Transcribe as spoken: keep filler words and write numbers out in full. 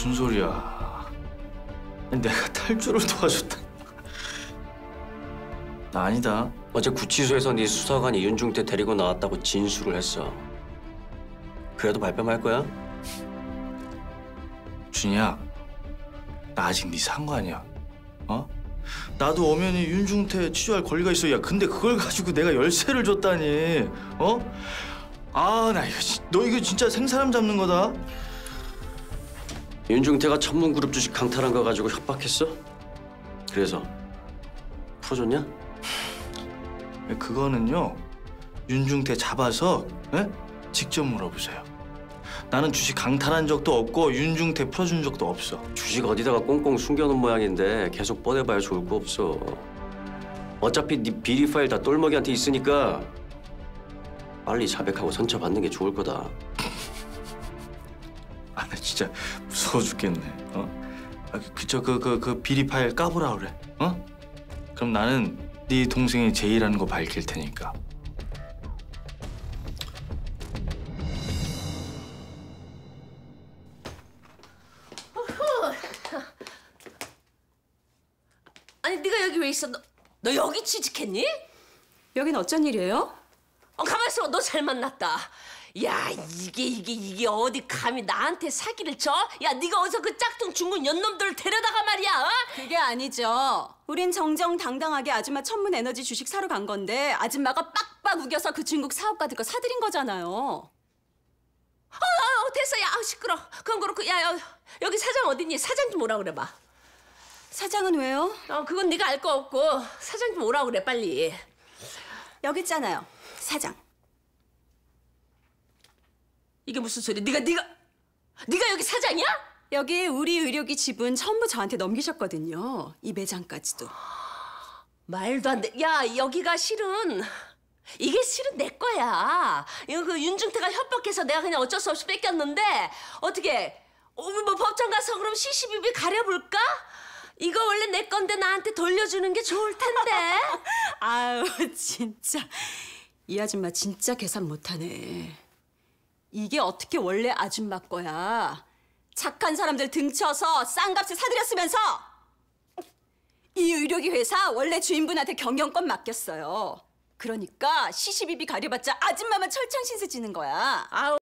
무슨 소리야? 내가 탈주를 도와줬다. 나 아니다. 어제 구치소에서 네 수사관이 윤중태 데리고 나왔다고 진술을 했어. 그래도 발뺌할 거야? 준이야, 나 아직 네 상관이야. 어? 나도 엄연히 윤중태 치료할 권리가 있어. 야, 근데 그걸 가지고 내가 열쇠를 줬다니. 어? 아, 나 이거 너 이거 진짜 생사람 잡는 거다. 윤중태가 천문그룹 주식 강탈한 거 가지고 협박했어? 그래서 풀어줬냐? 그거는요, 윤중태 잡아서 에? 직접 물어보세요. 나는 주식 강탈한 적도 없고 윤중태 풀어준 적도 없어. 주식 어디다가 꽁꽁 숨겨놓은 모양인데 계속 뻗어봐야 좋을 거 없어. 어차피 네 비리 파일 다 똘먹이한테 있으니까 빨리 자백하고 선처 받는 게 좋을 거다. 아, 나 진짜 무서워 죽겠네. 어? 아, 그저 그 그 그 비리 파일 까보라 그래. 어? 그럼 나는 네 동생이 제이라는 거 밝힐 테니까. 아니 네가 여기 왜 있어? 너, 너 여기 취직했니? 여긴 어쩐 일이에요? 어 가만 있어. 너 잘 만났다. 야 이게 이게 이게 어디 감히 나한테 사기를 쳐? 야 네가 어디서 그 짝퉁 중국 연놈들을 데려다가 말이야? 어? 그게 아니죠. 우린 정정당당하게 아줌마 천문 에너지 주식 사러 간 건데 아줌마가 빡빡 우겨서 그 중국 사업가들 거 사들인 거잖아요. 어, 어 됐어. 야 시끄러. 그건 그렇고 야, 야 여기 사장 어딨니? 사장 좀 오라 그래 봐. 사장은 왜요? 어 그건 네가 알 거 없고 사장 좀 오라 그래 빨리. 여기 있잖아요. 사장. 이게 무슨 소리? 네가 네가 네가 여기 사장이야? 여기 우리 의료기 지분 전부 저한테 넘기셨거든요. 이 매장까지도. 말도 안 돼. 야 여기가 실은 이게 실은 내 거야. 이거 그 윤중태가 협박해서 내가 그냥 어쩔 수 없이 뺏겼는데 어떻게? 어, 뭐 법정 가서 그럼 씨씨비비 가려볼까? 이거 원래 내 건데 나한테 돌려주는 게 좋을 텐데. 아유 진짜 이 아줌마 진짜 계산 못하네. 이게 어떻게 원래 아줌마 거야. 착한 사람들 등쳐서 싼 값에 사들였으면서 이 의료기 회사 원래 주인분한테 경영권 맡겼어요. 그러니까 씨씨비비 가려봤자 아줌마만 철창신세 지는 거야. 아우.